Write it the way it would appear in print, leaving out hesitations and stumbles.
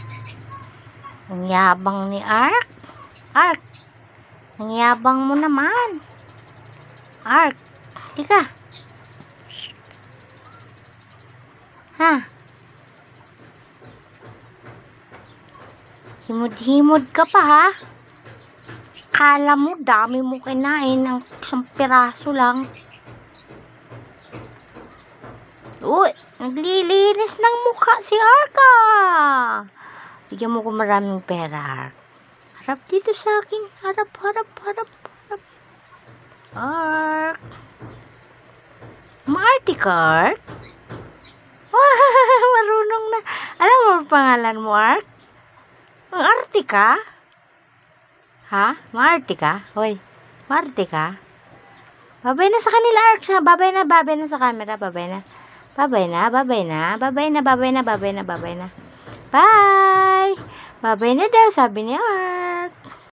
Ang yabang ni Ark. Ark, ang yabang mo naman. Ark, tika. Ha? Himod-himod ka pa, ha? Kala mo, dami mo kinain ng isang piraso lang. Uy, naglilinis ng mukha si Arka. Bigyan mo ko maraming pera, Ark. Harap dito sa akin. Harap. Ark. Maarte ka, Ark? Marunong na. Alam mo ang pangalan mo, Ark? Ang arte ka? Ha? Maarte ka? Hoy, maarte ka? Babay na sa kanila, Ark. Babay na sa camera. Babay na. Bye! Babay na daw, sabi ni Ark.